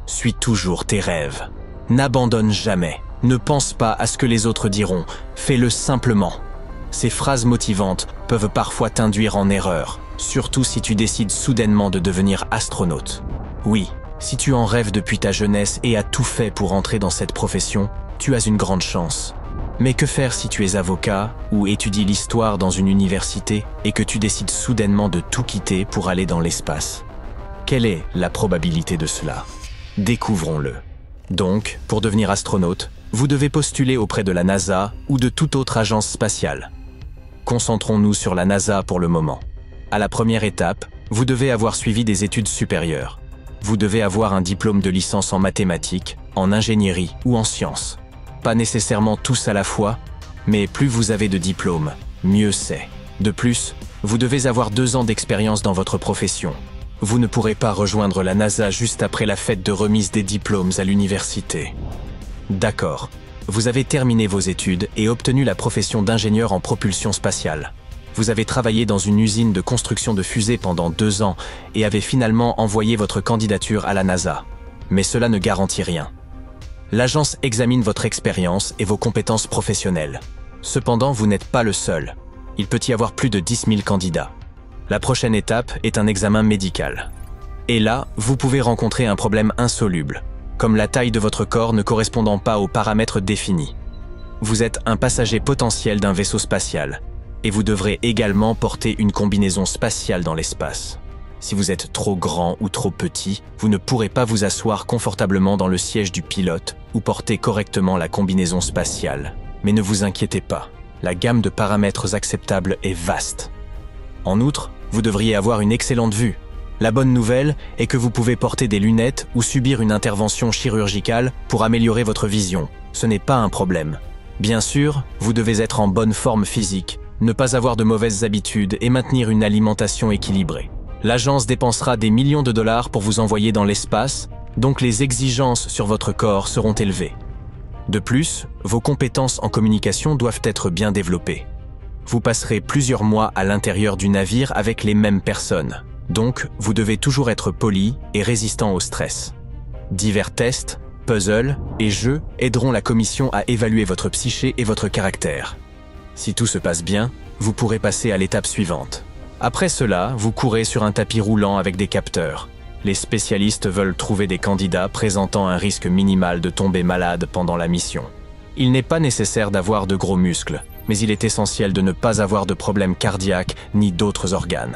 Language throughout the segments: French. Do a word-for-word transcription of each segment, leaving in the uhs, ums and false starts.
Suis toujours tes rêves. N'abandonne jamais. Ne pense pas à ce que les autres diront. Fais-le simplement. Ces phrases motivantes peuvent parfois t'induire en erreur, surtout si tu décides soudainement de devenir astronaute. Oui, si tu en rêves depuis ta jeunesse et as tout fait pour entrer dans cette profession, tu as une grande chance. Mais que faire si tu es avocat ou étudies l'histoire dans une université et que tu décides soudainement de tout quitter pour aller dans l'espace? Quelle est la probabilité de cela? Découvrons-le. Donc, pour devenir astronaute, vous devez postuler auprès de la NASA ou de toute autre agence spatiale. Concentrons-nous sur la NASA pour le moment. À la première étape, vous devez avoir suivi des études supérieures. Vous devez avoir un diplôme de licence en mathématiques, en ingénierie ou en sciences. Pas nécessairement tous à la fois, mais plus vous avez de diplômes, mieux c'est. De plus, vous devez avoir deux ans d'expérience dans votre profession. Vous ne pourrez pas rejoindre la NASA juste après la fête de remise des diplômes à l'université. D'accord, vous avez terminé vos études et obtenu la profession d'ingénieur en propulsion spatiale. Vous avez travaillé dans une usine de construction de fusées pendant deux ans et avez finalement envoyé votre candidature à la NASA. Mais cela ne garantit rien. L'agence examine votre expérience et vos compétences professionnelles. Cependant, vous n'êtes pas le seul. Il peut y avoir plus de dix mille candidats. La prochaine étape est un examen médical. Et là, vous pouvez rencontrer un problème insoluble, comme la taille de votre corps ne correspondant pas aux paramètres définis. Vous êtes un passager potentiel d'un vaisseau spatial, et vous devrez également porter une combinaison spatiale dans l'espace. Si vous êtes trop grand ou trop petit, vous ne pourrez pas vous asseoir confortablement dans le siège du pilote ou porter correctement la combinaison spatiale. Mais ne vous inquiétez pas, la gamme de paramètres acceptables est vaste. En outre, vous devriez avoir une excellente vue. La bonne nouvelle est que vous pouvez porter des lunettes ou subir une intervention chirurgicale pour améliorer votre vision. Ce n'est pas un problème. Bien sûr, vous devez être en bonne forme physique, ne pas avoir de mauvaises habitudes et maintenir une alimentation équilibrée. L'agence dépensera des millions de dollars pour vous envoyer dans l'espace, donc les exigences sur votre corps seront élevées. De plus, vos compétences en communication doivent être bien développées. Vous passerez plusieurs mois à l'intérieur du navire avec les mêmes personnes, donc vous devez toujours être poli et résistant au stress. Divers tests, puzzles et jeux aideront la commission à évaluer votre psyché et votre caractère. Si tout se passe bien, vous pourrez passer à l'étape suivante. Après cela, vous courez sur un tapis roulant avec des capteurs. Les spécialistes veulent trouver des candidats présentant un risque minimal de tomber malade pendant la mission. Il n'est pas nécessaire d'avoir de gros muscles, mais il est essentiel de ne pas avoir de problèmes cardiaques ni d'autres organes.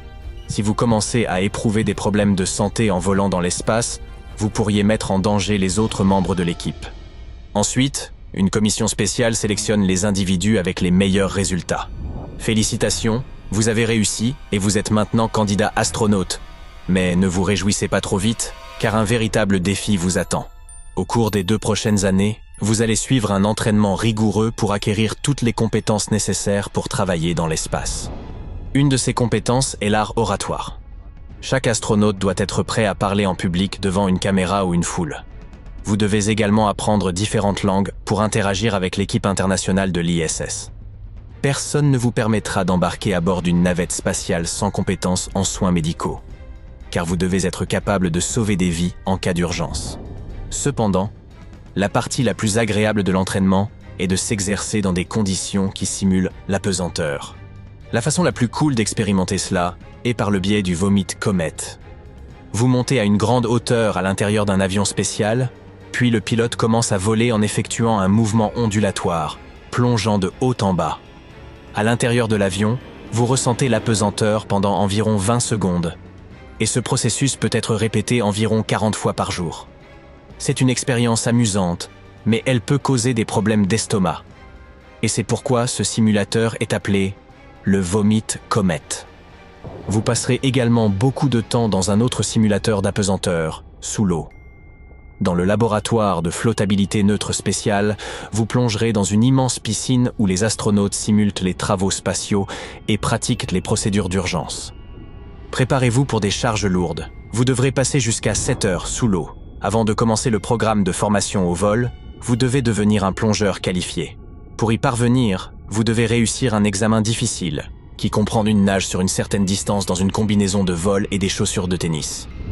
Si vous commencez à éprouver des problèmes de santé en volant dans l'espace, vous pourriez mettre en danger les autres membres de l'équipe. Ensuite, une commission spéciale sélectionne les individus avec les meilleurs résultats. Félicitations! Vous avez réussi et vous êtes maintenant candidat astronaute. Mais ne vous réjouissez pas trop vite, car un véritable défi vous attend. Au cours des deux prochaines années, vous allez suivre un entraînement rigoureux pour acquérir toutes les compétences nécessaires pour travailler dans l'espace. Une de ces compétences est l'art oratoire. Chaque astronaute doit être prêt à parler en public devant une caméra ou une foule. Vous devez également apprendre différentes langues pour interagir avec l'équipe internationale de l'I S S. Personne ne vous permettra d'embarquer à bord d'une navette spatiale sans compétences en soins médicaux, car vous devez être capable de sauver des vies en cas d'urgence. Cependant, la partie la plus agréable de l'entraînement est de s'exercer dans des conditions qui simulent l'apesanteur. La façon la plus cool d'expérimenter cela est par le biais du Vomit Comet. Vous montez à une grande hauteur à l'intérieur d'un avion spécial, puis le pilote commence à voler en effectuant un mouvement ondulatoire, plongeant de haut en bas. À l'intérieur de l'avion, vous ressentez l'apesanteur pendant environ vingt secondes, et ce processus peut être répété environ quarante fois par jour. C'est une expérience amusante, mais elle peut causer des problèmes d'estomac. Et c'est pourquoi ce simulateur est appelé le Vomit Comet. Vous passerez également beaucoup de temps dans un autre simulateur d'apesanteur, sous l'eau. Dans le laboratoire de flottabilité neutre spéciale, vous plongerez dans une immense piscine où les astronautes simulent les travaux spatiaux et pratiquent les procédures d'urgence. Préparez-vous pour des charges lourdes. Vous devrez passer jusqu'à sept heures sous l'eau. Avant de commencer le programme de formation au vol, vous devez devenir un plongeur qualifié. Pour y parvenir, vous devez réussir un examen difficile, qui comprend une nage sur une certaine distance dans une combinaison de vol et des chaussures de tennis.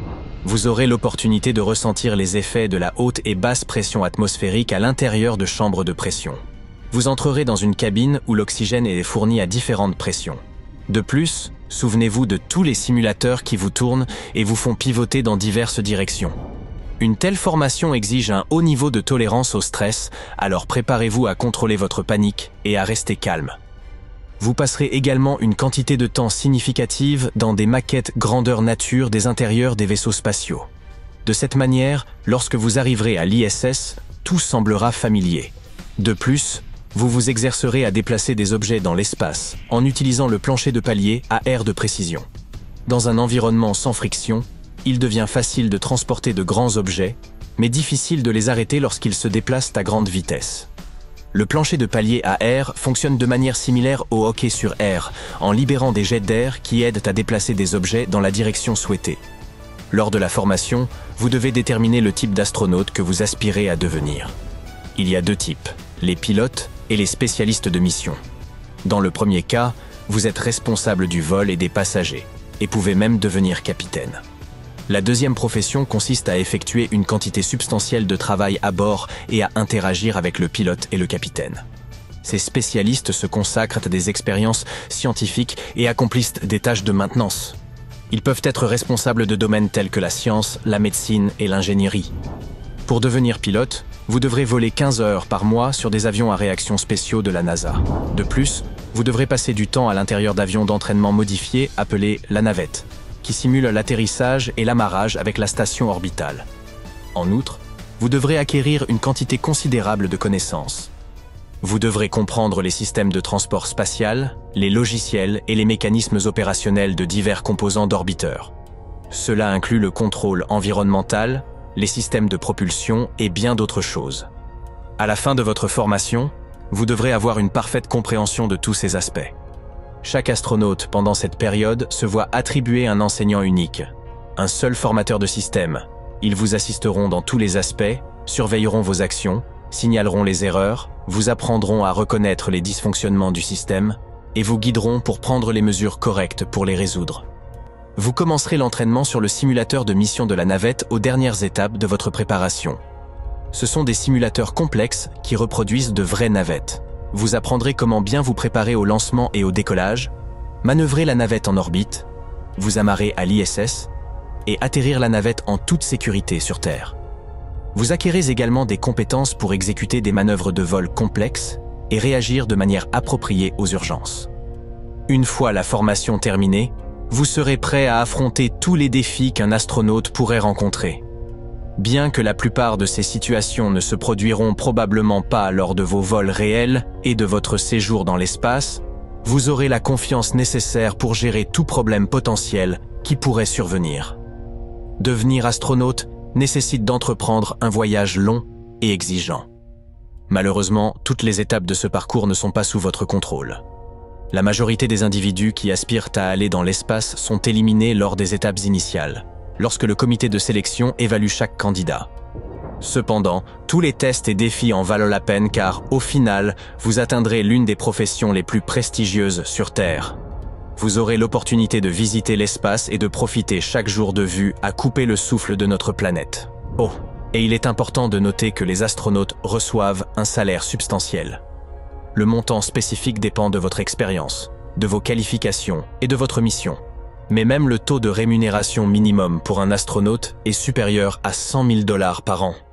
Vous aurez l'opportunité de ressentir les effets de la haute et basse pression atmosphérique à l'intérieur de chambres de pression. Vous entrerez dans une cabine où l'oxygène est fourni à différentes pressions. De plus, souvenez-vous de tous les simulateurs qui vous tournent et vous font pivoter dans diverses directions. Une telle formation exige un haut niveau de tolérance au stress, alors préparez-vous à contrôler votre panique et à rester calme. Vous passerez également une quantité de temps significative dans des maquettes grandeur nature des intérieurs des vaisseaux spatiaux. De cette manière, lorsque vous arriverez à l'I S S, tout semblera familier. De plus, vous vous exercerez à déplacer des objets dans l'espace en utilisant le plancher de palier à air de précision. Dans un environnement sans friction, il devient facile de transporter de grands objets, mais difficile de les arrêter lorsqu'ils se déplacent à grande vitesse. Le plancher de palier à air fonctionne de manière similaire au hockey sur air, en libérant des jets d'air qui aident à déplacer des objets dans la direction souhaitée. Lors de la formation, vous devez déterminer le type d'astronaute que vous aspirez à devenir. Il y a deux types, les pilotes et les spécialistes de mission. Dans le premier cas, vous êtes responsable du vol et des passagers, et pouvez même devenir capitaine. La deuxième profession consiste à effectuer une quantité substantielle de travail à bord et à interagir avec le pilote et le capitaine. Ces spécialistes se consacrent à des expériences scientifiques et accomplissent des tâches de maintenance. Ils peuvent être responsables de domaines tels que la science, la médecine et l'ingénierie. Pour devenir pilote, vous devrez voler quinze heures par mois sur des avions à réaction spéciaux de la NASA. De plus, vous devrez passer du temps à l'intérieur d'avions d'entraînement modifiés appelés la navette, qui simulent l'atterrissage et l'amarrage avec la station orbitale. En outre, vous devrez acquérir une quantité considérable de connaissances. Vous devrez comprendre les systèmes de transport spatial, les logiciels et les mécanismes opérationnels de divers composants d'orbiteurs. Cela inclut le contrôle environnemental, les systèmes de propulsion et bien d'autres choses. À la fin de votre formation, vous devrez avoir une parfaite compréhension de tous ces aspects. Chaque astronaute pendant cette période se voit attribuer un enseignant unique, un seul formateur de système. Ils vous assisteront dans tous les aspects, surveilleront vos actions, signaleront les erreurs, vous apprendront à reconnaître les dysfonctionnements du système et vous guideront pour prendre les mesures correctes pour les résoudre. Vous commencerez l'entraînement sur le simulateur de mission de la navette aux dernières étapes de votre préparation. Ce sont des simulateurs complexes qui reproduisent de vraies navettes. Vous apprendrez comment bien vous préparer au lancement et au décollage, manœuvrer la navette en orbite, vous amarrer à l'I S S et atterrir la navette en toute sécurité sur Terre. Vous acquérez également des compétences pour exécuter des manœuvres de vol complexes et réagir de manière appropriée aux urgences. Une fois la formation terminée, vous serez prêt à affronter tous les défis qu'un astronaute pourrait rencontrer. Bien que la plupart de ces situations ne se produiront probablement pas lors de vos vols réels et de votre séjour dans l'espace, vous aurez la confiance nécessaire pour gérer tout problème potentiel qui pourrait survenir. Devenir astronaute nécessite d'entreprendre un voyage long et exigeant. Malheureusement, toutes les étapes de ce parcours ne sont pas sous votre contrôle. La majorité des individus qui aspirent à aller dans l'espace sont éliminés lors des étapes initiales, lorsque le comité de sélection évalue chaque candidat. Cependant, tous les tests et défis en valent la peine car, au final, vous atteindrez l'une des professions les plus prestigieuses sur Terre. Vous aurez l'opportunité de visiter l'espace et de profiter chaque jour de vue à couper le souffle de notre planète. Oh, et il est important de noter que les astronautes reçoivent un salaire substantiel. Le montant spécifique dépend de votre expérience, de vos qualifications et de votre mission. Mais même le taux de rémunération minimum pour un astronaute est supérieur à cent mille dollars par an.